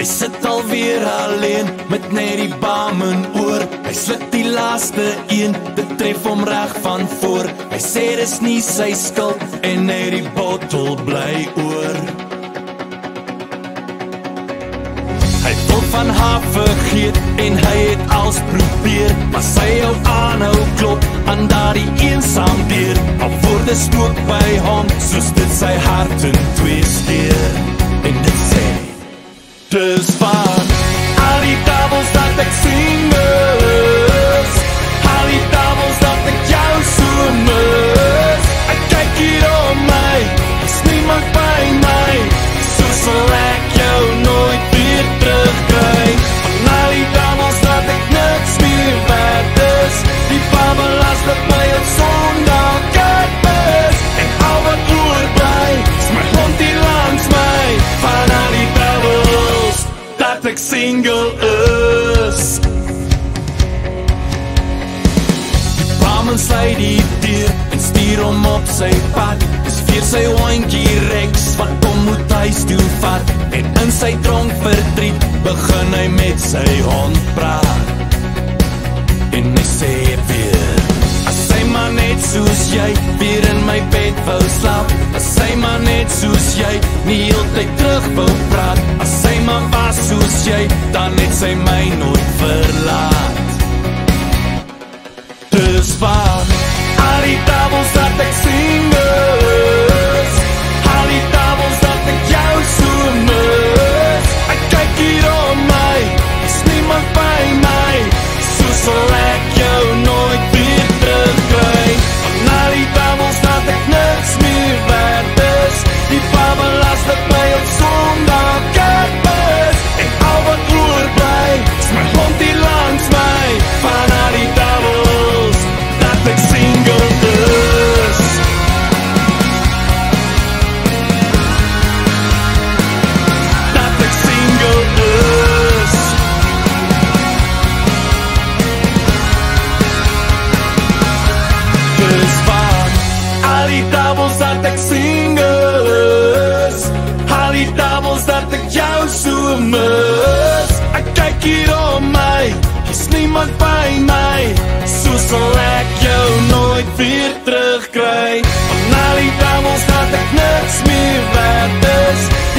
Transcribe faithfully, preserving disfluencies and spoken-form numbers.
Hy sit alweer alleen met net die bam in oor. Hy slit die laaste een, dit tref hom reg van voor. Hy sê dis nie sy skuld en net die bottel bly oor. Hy wil van haar vergeet en hy het als probeer, maar sy hou aanhou klop aan daardie eensaam deur. Al word die spook by hom, soos dit sy hart in twee steur. En dit sê, dis van al die doubles dat ek sing is, al die doubles dat ek jou so mis. Ek kyk hier om my, is niemand by my, so sal ek jou nooit weer terugkry. Van al die doubles dat ek niks meer werd is, die babbelaars dat my op Sondag uit mis. En al wat oorbly, is my hond hier langs my, van al die doubles dat ek single is. Die barman sluit die deur en stuur hom op sy pad. Dis vir sy hondjie Rex wat hom moet huis toe vat. En in sy dronk verdriet begin hy met sy hond praat. En hy sê weer, as sy maar net soos jy weer in my bed wou slaap, as sy maar net soos jy nie heeltyd terug wou praat, as sy maar was soos jy, dan het sy my nooit verlaat. Dis van al die doubles dat ek sing is, al die doubles dat ek jou so mis. Ek kyk hier om my, is niemand by my, so sal ek jou nooit weer terugkry. Van al die doubles dat ek niks meer werd is, die babbelaars dat my op Sondag uit mis. En al wat oorbly, is my hond hier langs my, van al die doubles dat ek single is. Dat ek single is. Dis van al die doubles dat ek single is, al die doubles dat ek jou so mis. Ek kyk hier om my, is niemand by my, so sal ek jou nooit weer terugkry. Van al die doubles dat ek niks meer werd is,